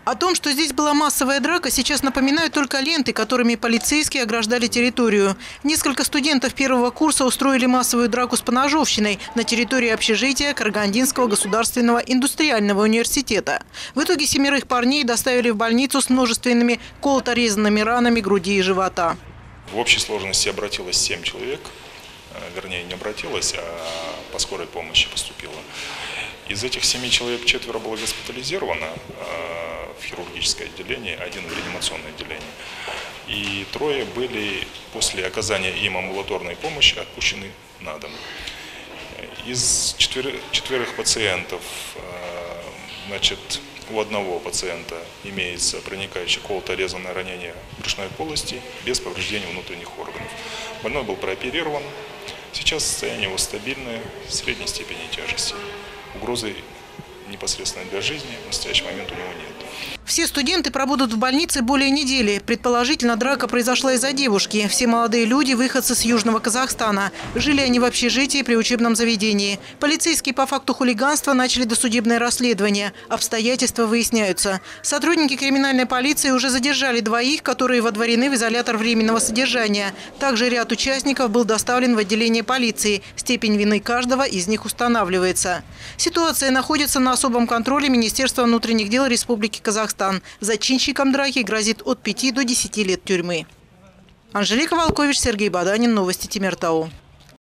О том, что здесь была массовая драка, сейчас напоминают только ленты, которыми полицейские ограждали территорию. Несколько студентов первого курса устроили массовую драку с поножовщиной на территории общежития Карагандинского государственного индустриального университета. В итоге 7 парней доставили в больницу с множественными колото-резанными ранами груди и живота. В общей сложности обратилось 7 человек, вернее не обратилось, а по скорой помощи поступило. Из этих 7 человек 4 было госпитализировано в хирургическое отделение, 1 в реанимационное отделение. И 3 были после оказания им амбулаторной помощи отпущены на дом. Из 4 пациентов, значит, у одного пациента имеется проникающее колото-резанное ранение брюшной полости без повреждения внутренних органов. Больной был прооперирован. Сейчас состояние его стабильное, средней степени тяжести. Угрозы непосредственно для жизни в настоящий момент у него нет. Все студенты пробудут в больнице более недели. Предположительно, драка произошла из-за девушки. Все молодые люди – выходцы с Южного Казахстана. Жили они в общежитии при учебном заведении. Полицейские по факту хулиганства начали досудебное расследование. Обстоятельства выясняются. Сотрудники криминальной полиции уже задержали 2, которые водворены в изолятор временного содержания. Также ряд участников был доставлен в отделение полиции. Степень вины каждого из них устанавливается. Ситуация находится на особом контроле Министерства внутренних дел Республики Казахстан. Зачинщикам драки грозит от 5 до 10 лет тюрьмы. Анжелика Волкович, Сергей Баданин. Новости Темиртау.